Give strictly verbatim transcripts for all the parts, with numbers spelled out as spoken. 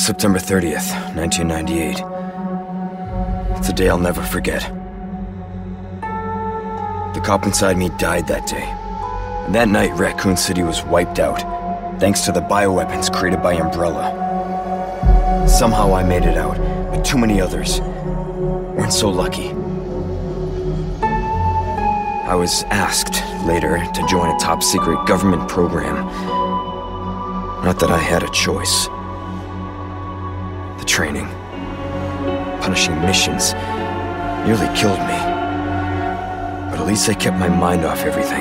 September thirtieth, nineteen ninety-eight. It's a day I'll never forget. The cop inside me died that day. And that night, Raccoon City was wiped out, thanks to the bioweapons created by Umbrella. Somehow I made it out, but too many others weren't so lucky. I was asked later to join a top-secret government program. Not that I had a choice. The training, punishing missions, nearly killed me. But at least I kept my mind off everything.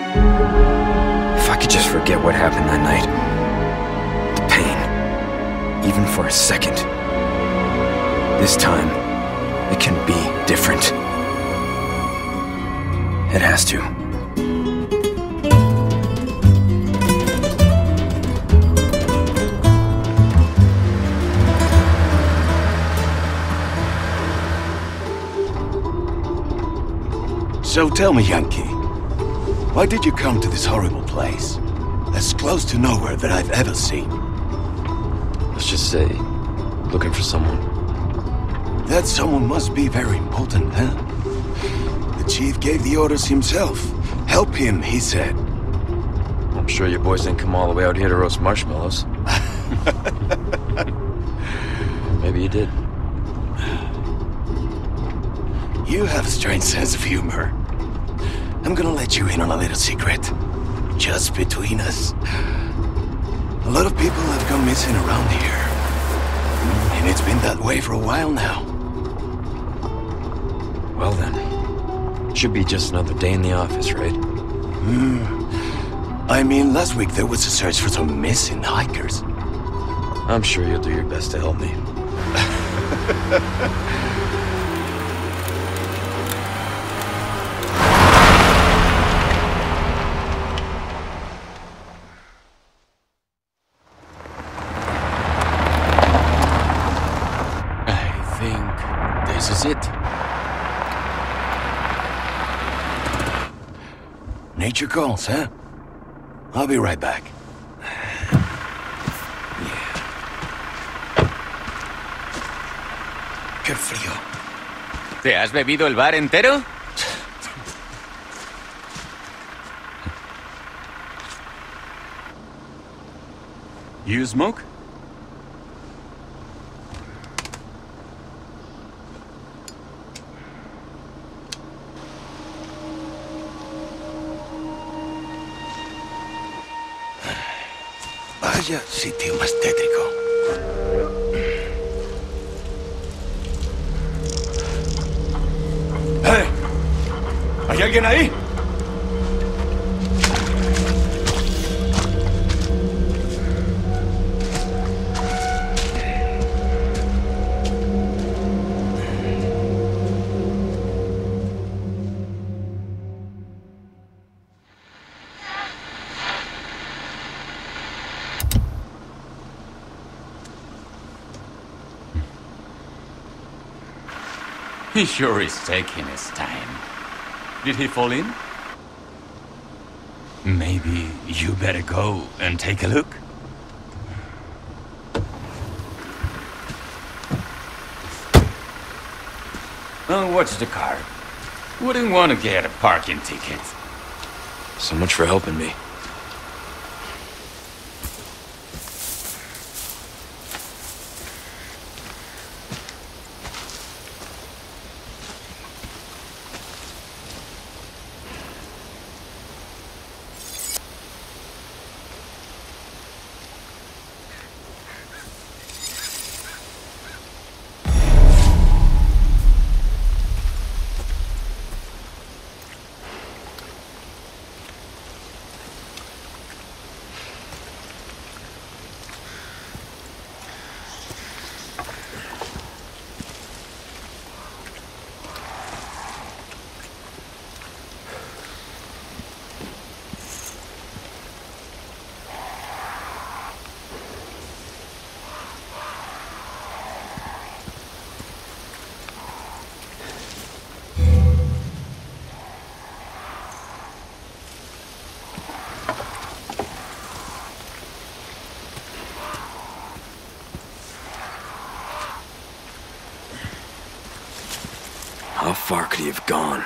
If I could just forget what happened that night. The pain, even for a second. This time, it can be different. It has to. So tell me, Yankee, why did you come to this horrible place? As close to nowhere that I've ever seen. Let's just say, looking for someone. That someone must be very important, huh? The chief gave the orders himself. Help him, he said. I'm sure your boys didn't come all the way out here to roast marshmallows. Maybe you did. You have a strange sense of humor. I'm gonna let you in on a little secret. Just between us. A lot of people have gone missing around here. And it's been that way for a while now. Well then. Should be just another day in the office, right? Hmm. I mean, last week there was a search for some missing hikers. I'm sure you'll do your best to help me. I think this is it. Nature calls, huh? I'll be right back. Yeah. Qué frío. ¿Te has bebido el bar entero? You smoke? Vaya sitio más tétrico. ¡Hey! ¿Hay alguien ahí? He sure is taking his time. Did he fall in? Maybe you better go and take a look. Oh, watch the car. Wouldn't want to get a parking ticket. So much for helping me. far could he have gone?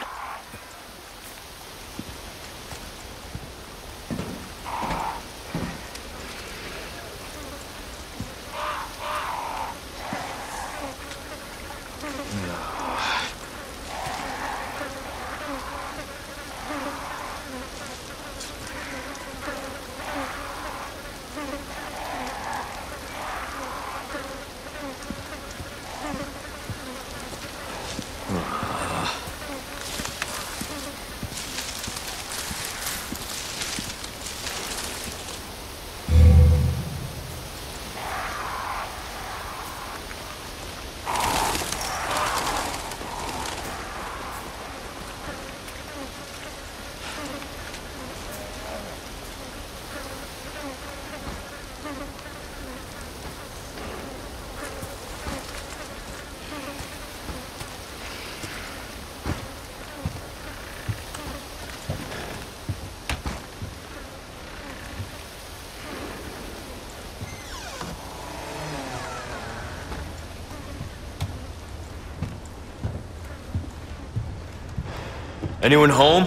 Anyone home?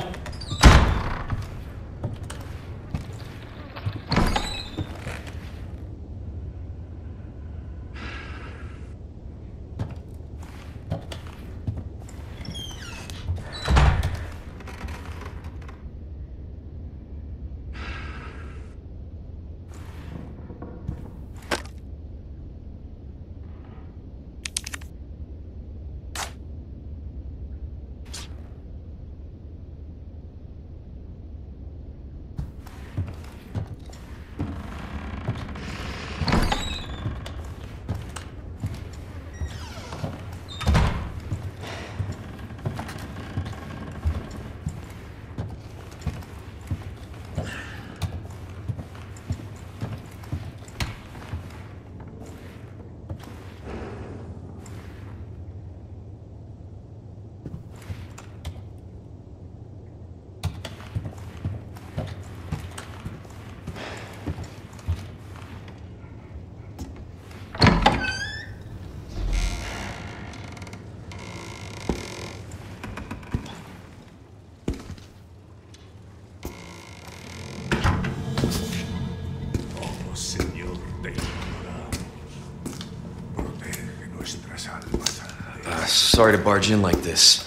Uh, sorry to barge in like this.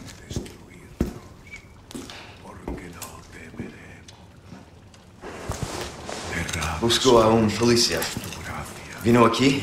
Busco a un policía. ¿Vino aquí?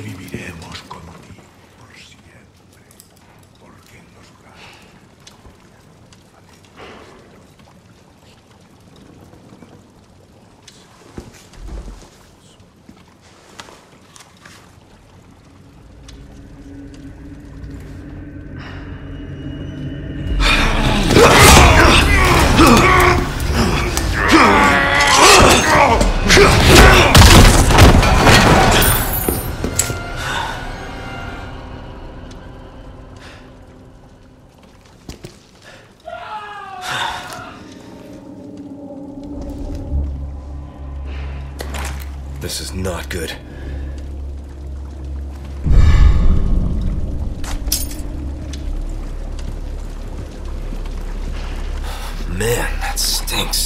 This is not good. Man, that stinks.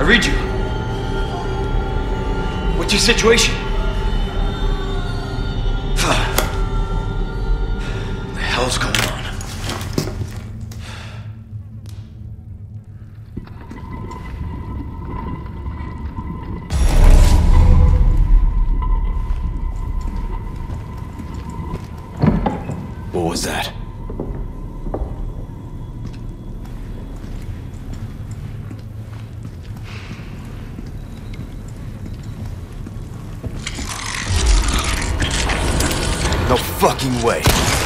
read you. What's your situation? What the hell's going on? What was that? No fucking way.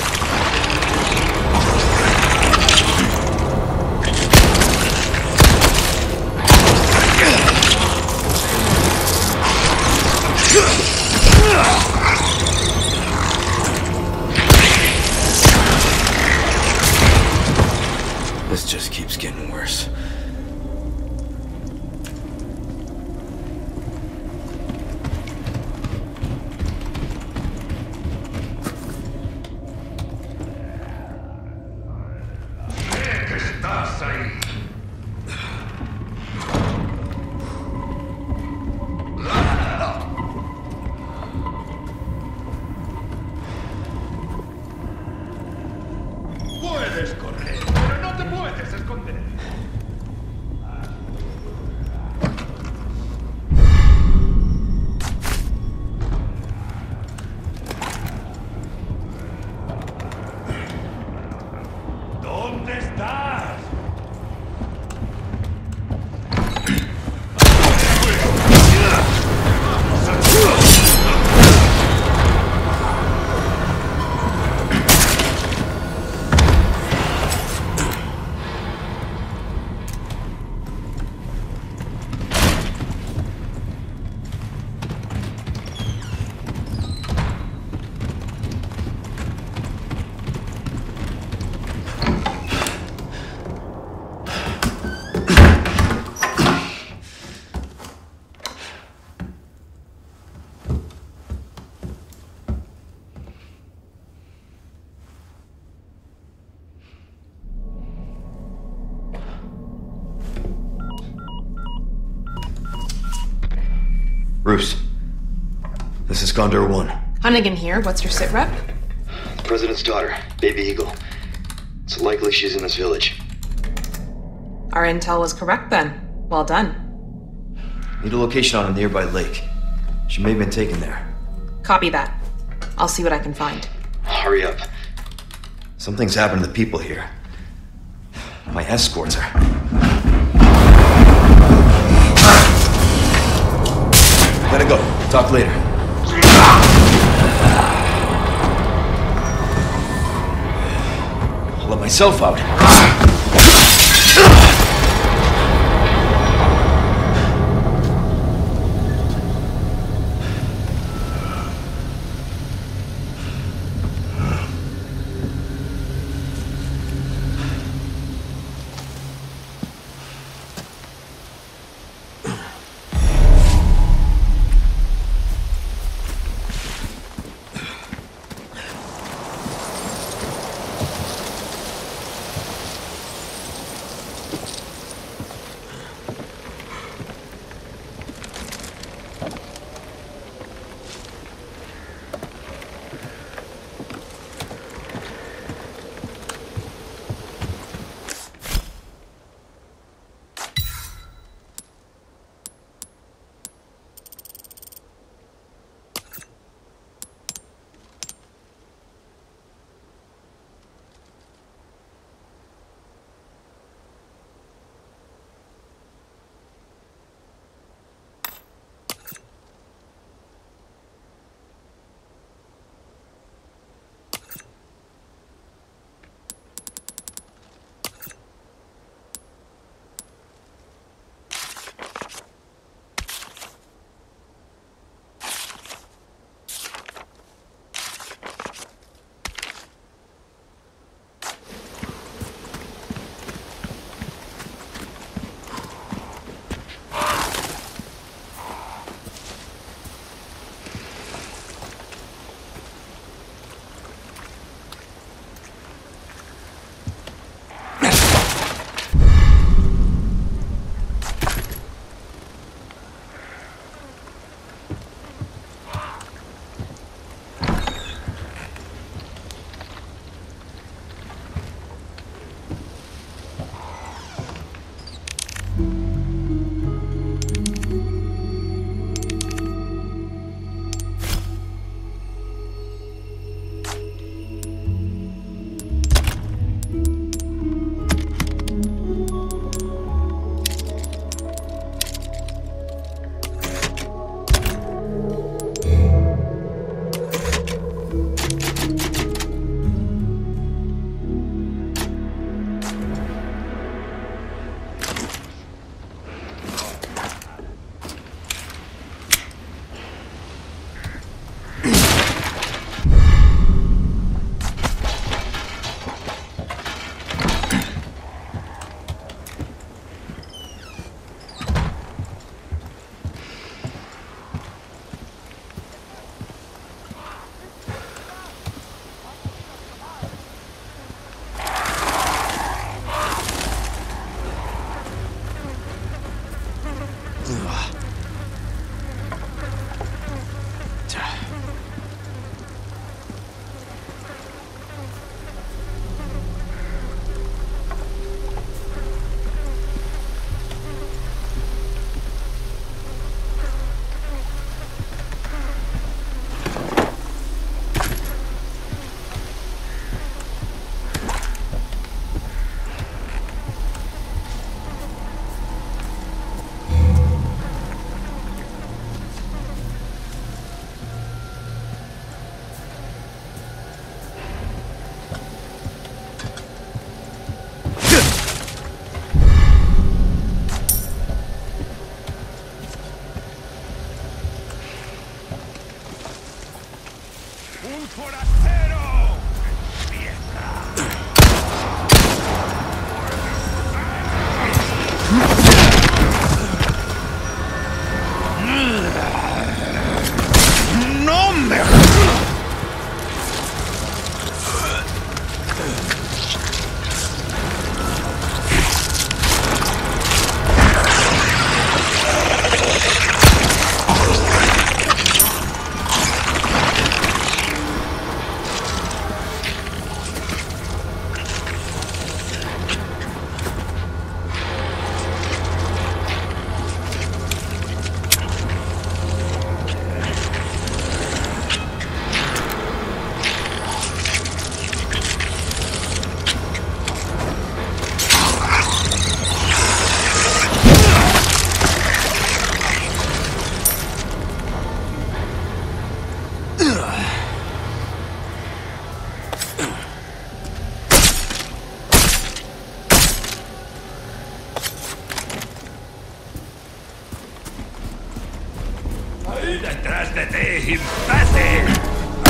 This just keeps getting worse. Puedes correr, pero no te puedes esconder. ¿Dónde estás? Bruce, this is Condor One. Hunnigan here. What's your sit rep? The President's daughter, Baby Eagle. It's likely she's in this village. Our intel was correct then. Well done. Need a location on a nearby lake. She may have been taken there. Copy that. I'll see what I can find. Hurry up. Something's happened to the people here. My escorts are... Gotta go. Talk later. I'll let myself out. ¡Un forastero! ¡No me... ¡Detrás de ti, imbécil!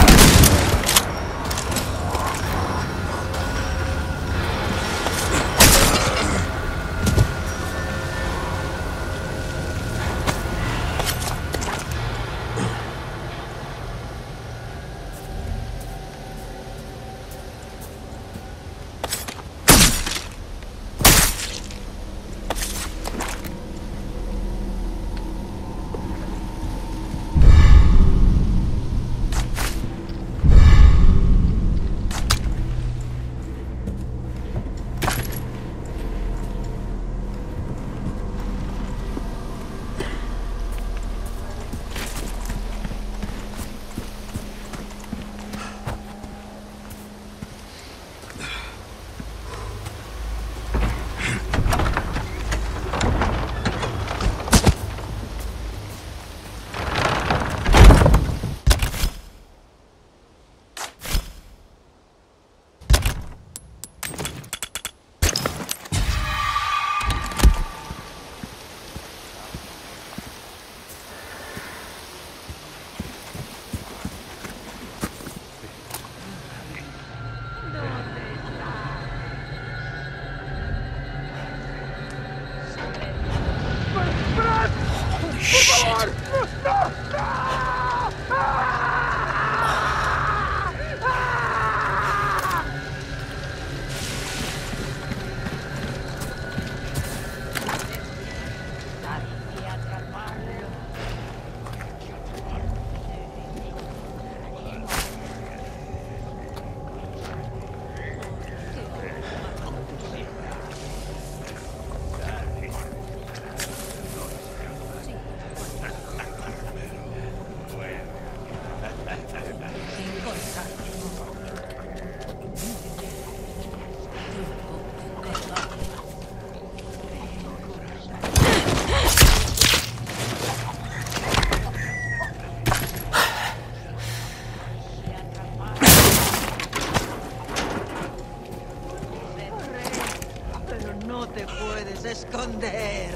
Esconder.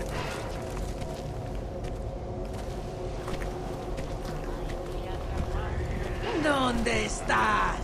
¿Dónde estás?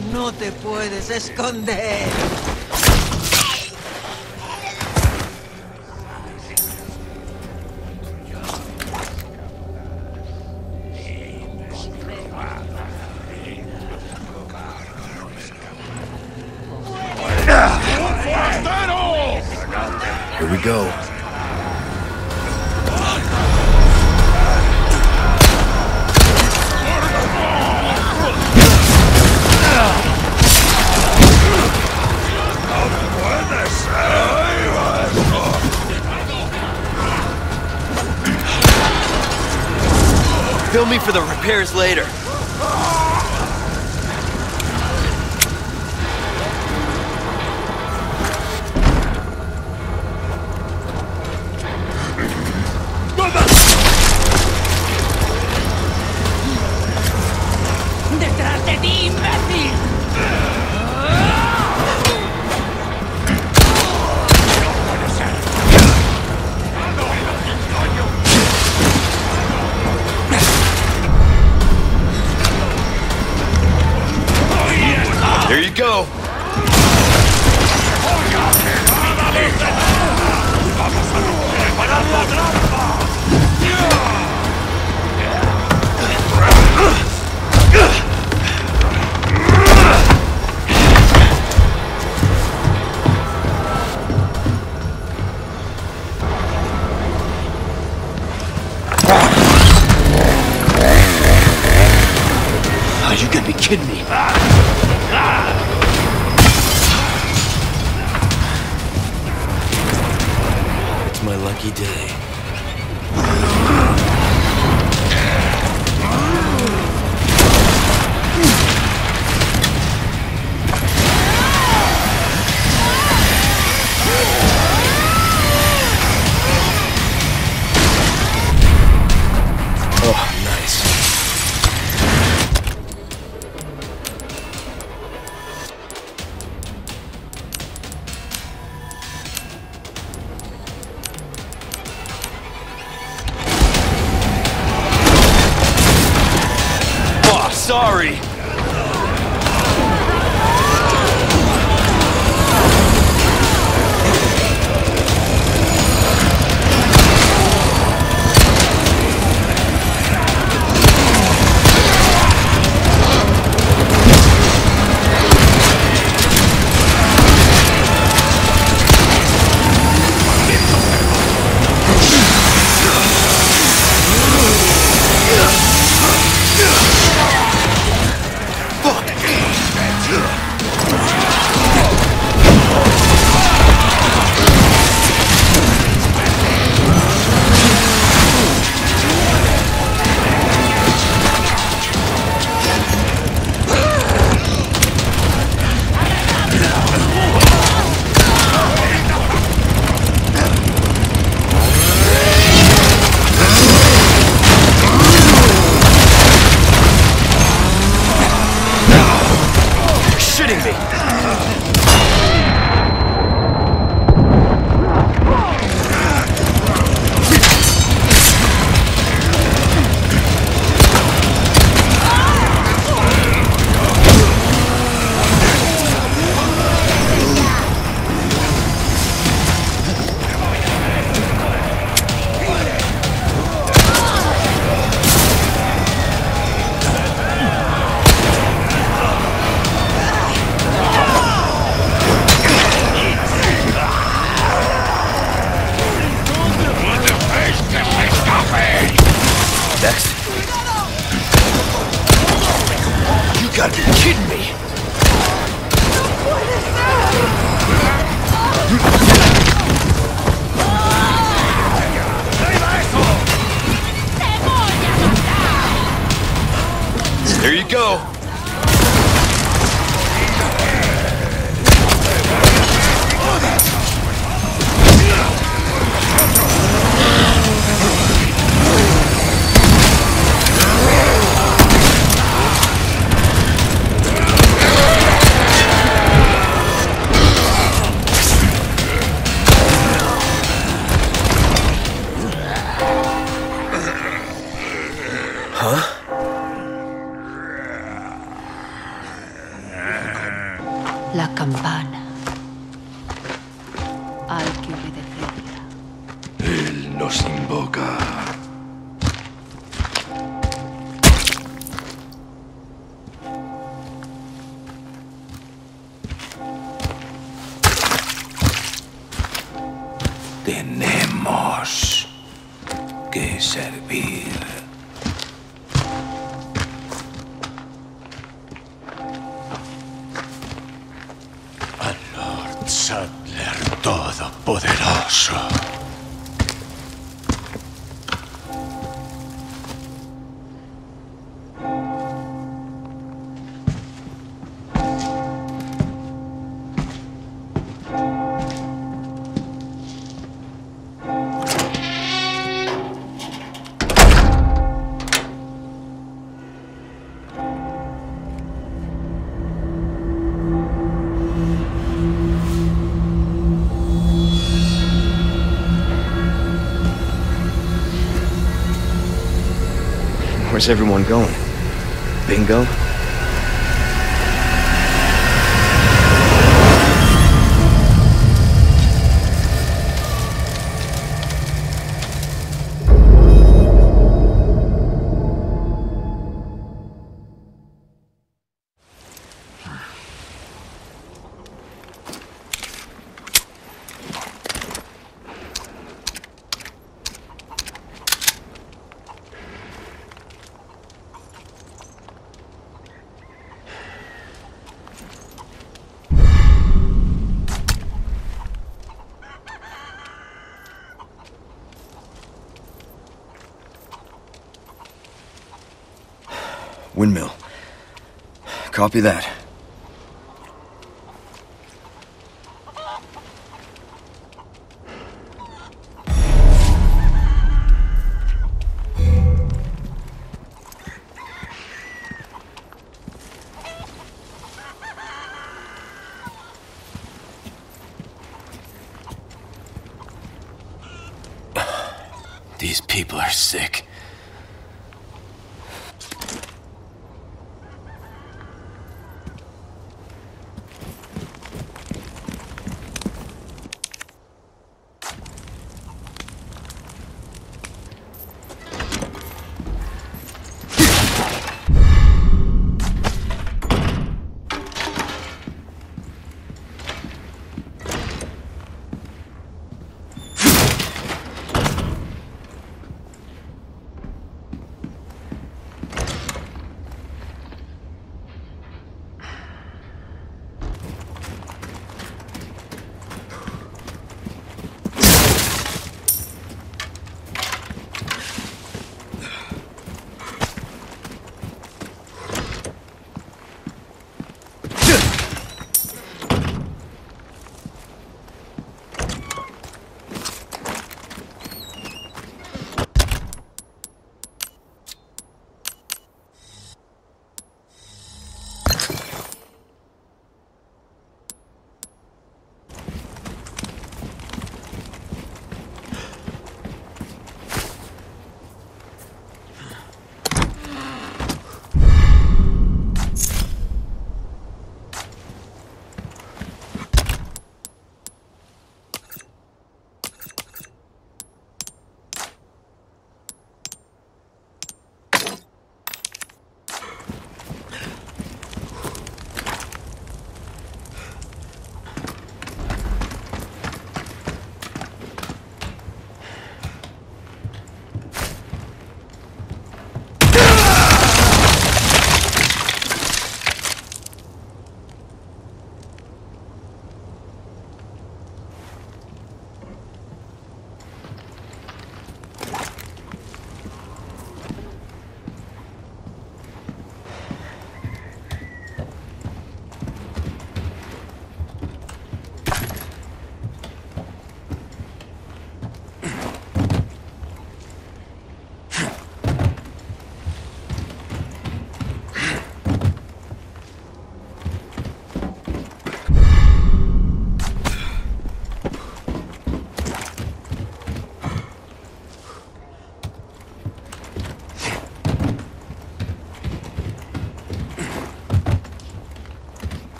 no te puedes esconder. Here we go. Bill me for the repairs later. ¡Detrás de ti, imbécil! There you go. Oh, you gotta be kidding me. It's my lucky day. Oh, nice. Oh, sorry. gotta be kidding me! There you go. Huh? La campana. Hay que obedecerla. Él nos invoca. Tenemos que servir. Al Lord Sattler Todopoderoso. Where's everyone going? Bingo? Windmill. Copy that. These people are sick.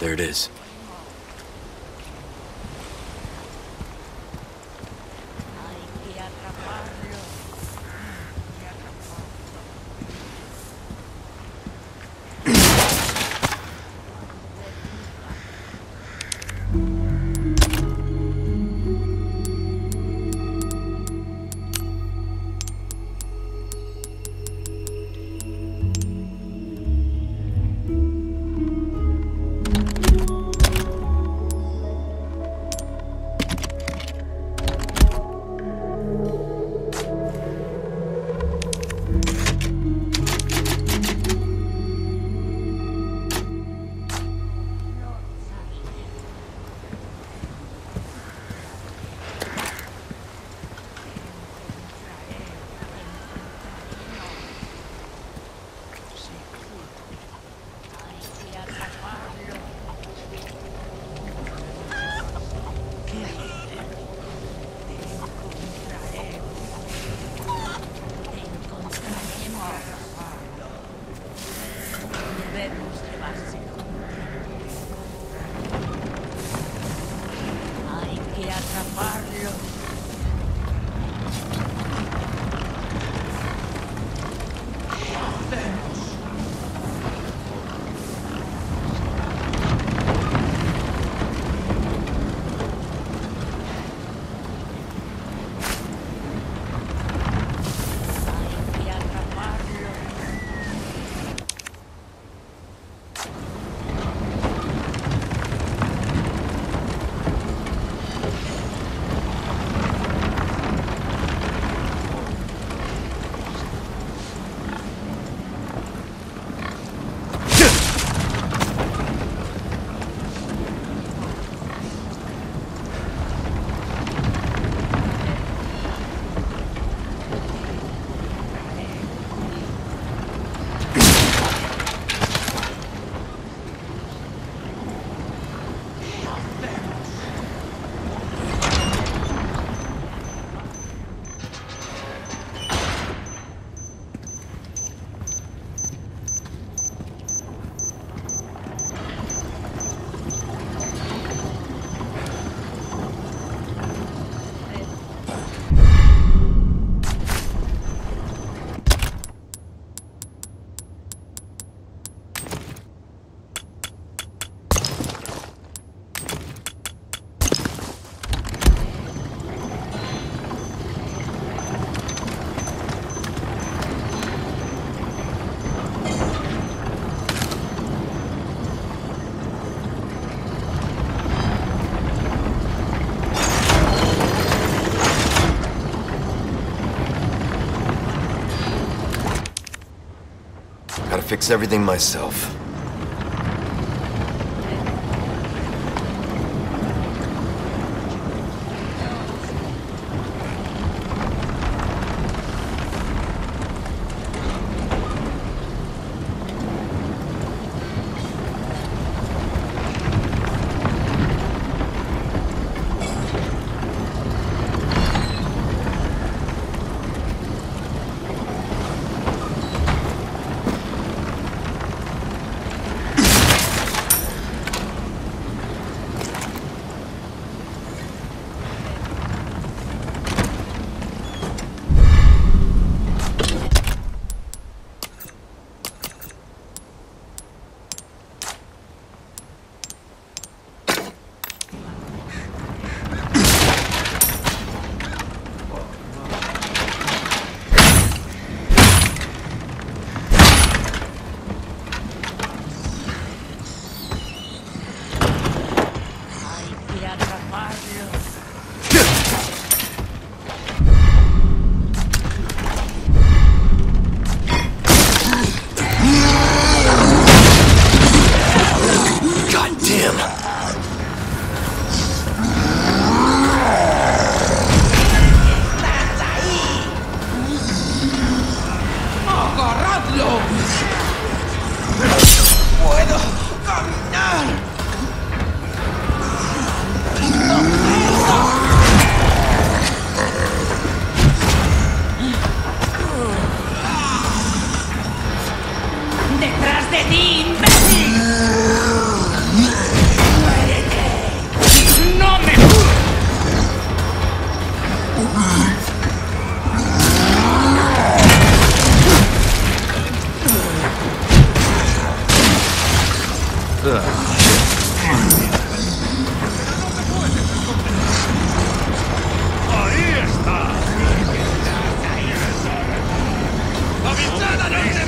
There it is. Gotta fix everything myself. ¡Ahí está! ¡Avisada, no te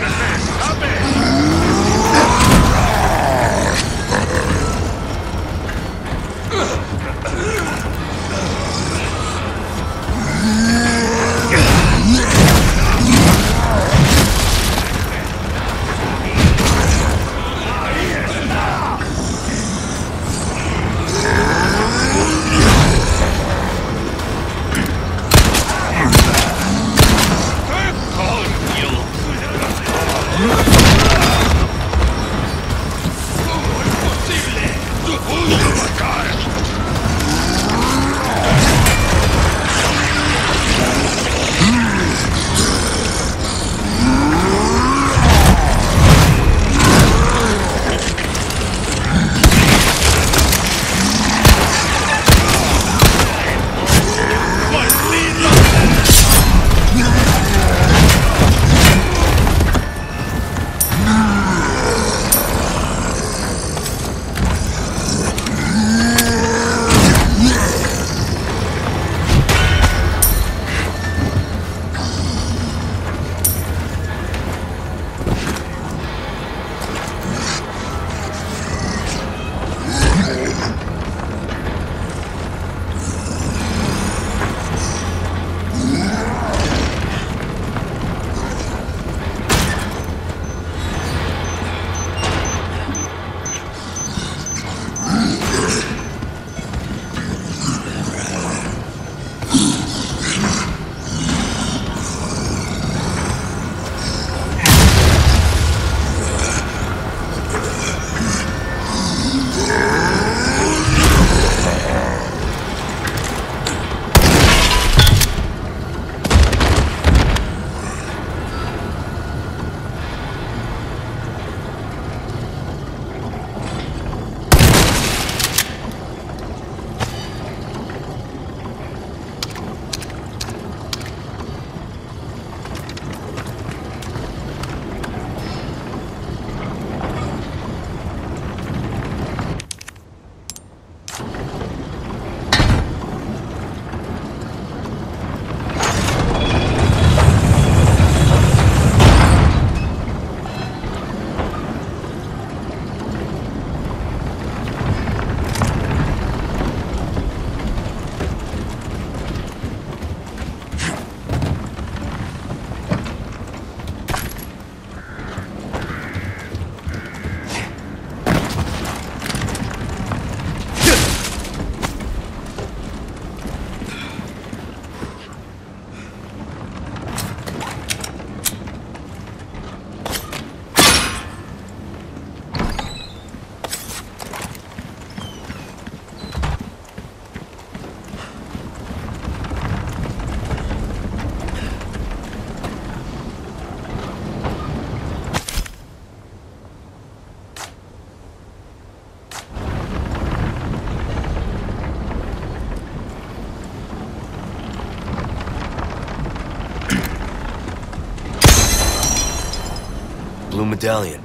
Blue medallion.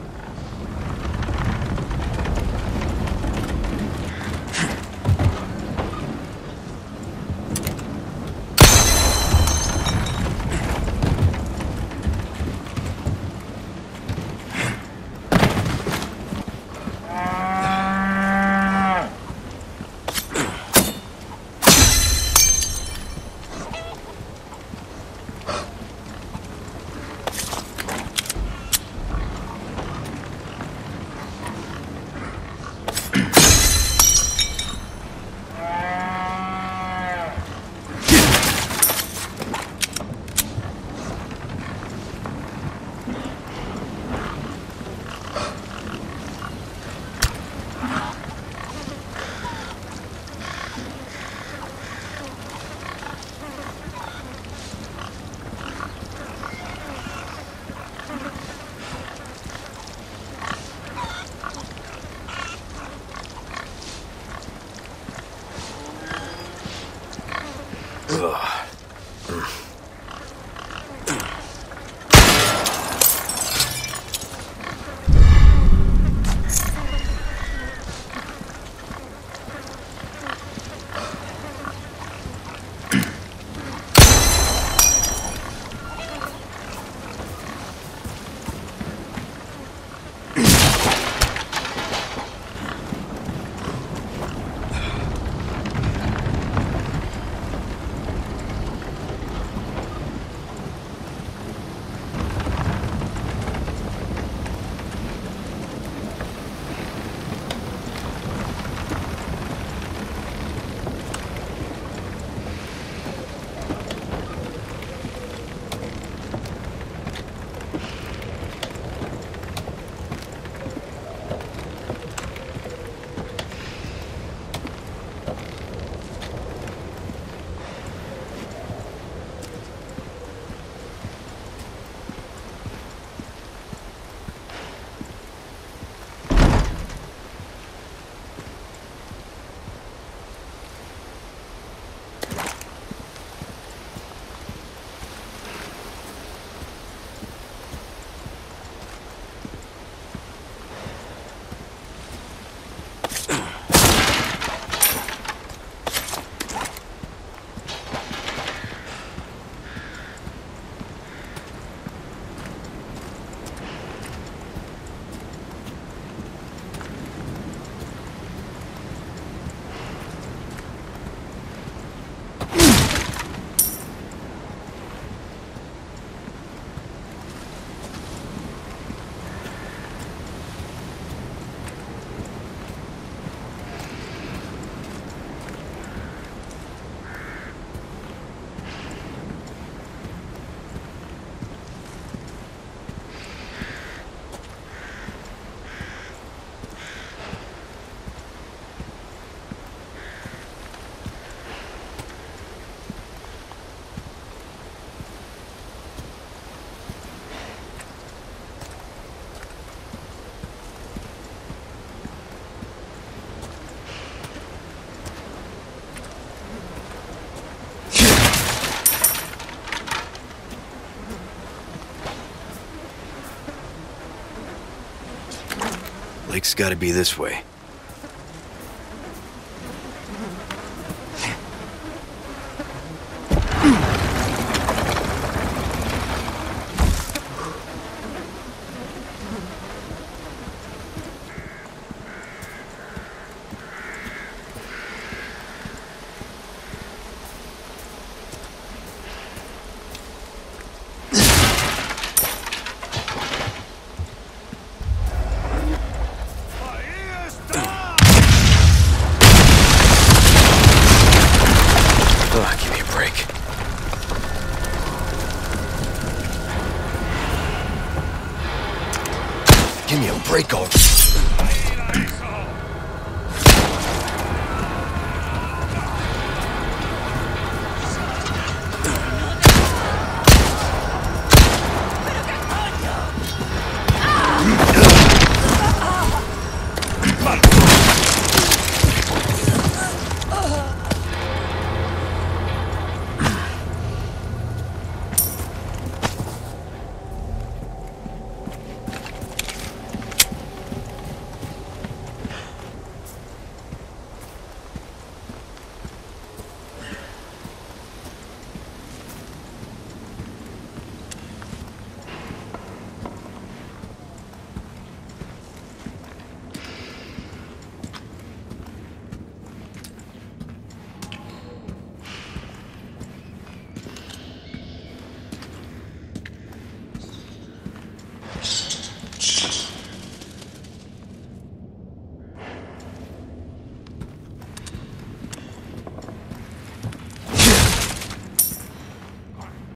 Remake's gotta be this way.